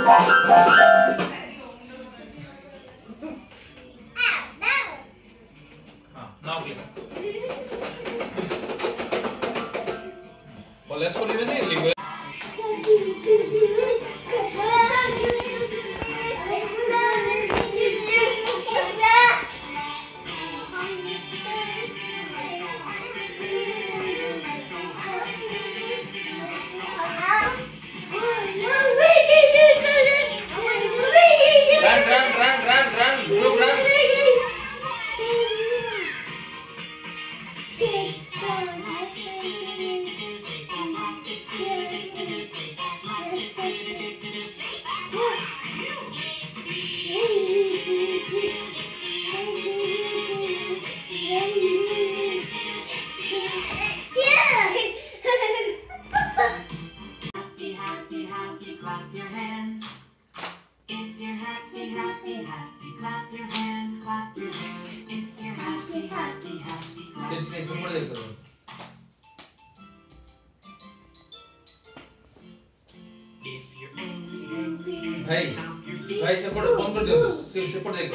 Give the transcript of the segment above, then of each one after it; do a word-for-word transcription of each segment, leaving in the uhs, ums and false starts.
Now click. Boleh ini lingkungan. Run, run, run, run, run, Dhruv, run. भाई भाई सेपट बंद कर दियो सिर्फ सेपट देखो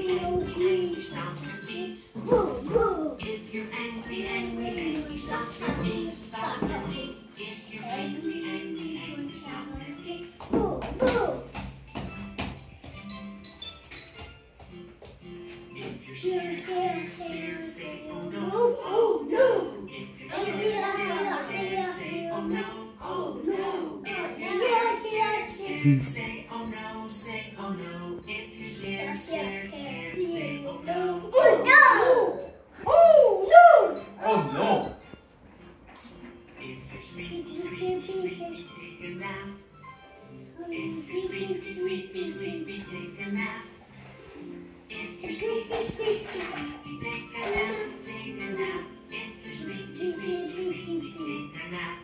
Say oh no, say oh no. If you're scared, scared, scared, say oh no. Oh no! Oh no! Oh no! If you're sleepy, sleepy, sleepy, take a nap. If you're sleepy, sleepy, sleepy, take a nap. If you're sleepy, sleepy, sleepy, take a nap, take a nap. If you're sleepy, sleepy, sleepy, take a nap.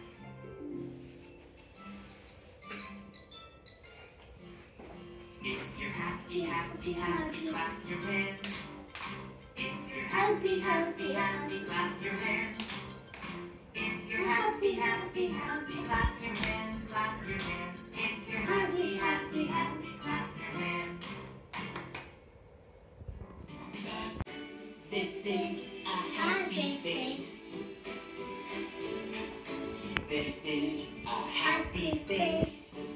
If you're happy, happy, happy, clap your hands. If you're happy, happy, happy, clap your hands. If you're happy, happy, happy, clap your hands, clap your hands. If you're happy, happy, happy, clap your hands. This is a happy face. This is a happy face.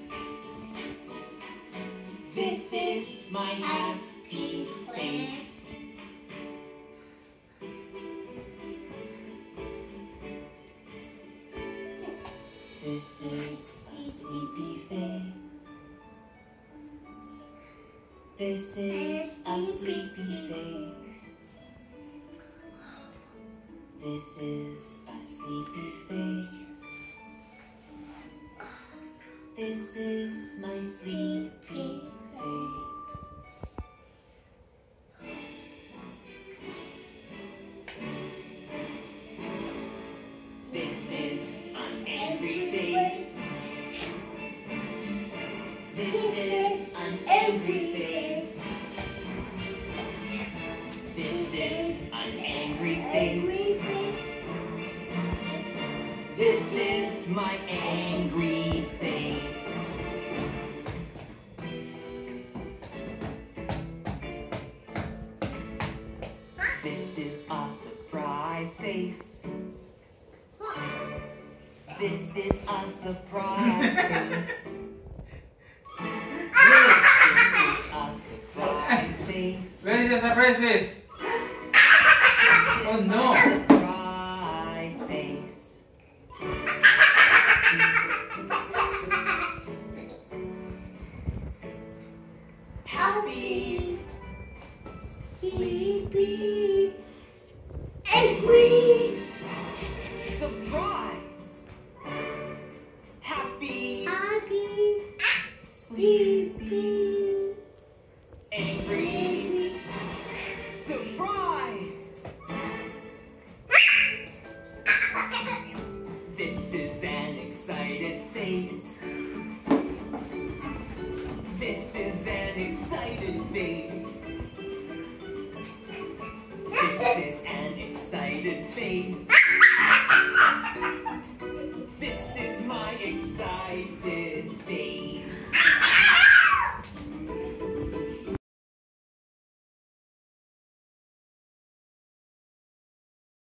This is my happy face. This is a sleepy face. This is a sleepy face. This is a sleepy face. This is my sleepy face. This is an angry face. This is an angry face. This is an angry face. This is my angry face. This is a surprise face. This is a surprise face. This is a surprise face. Where is your surprise face? Oh no! Surprise face. Happy, sleepy, angry, surprised, happy, Happy, sleepy, angry, surprised. This is an excited face. This is an excited face. This is an excited face. This is my excited face.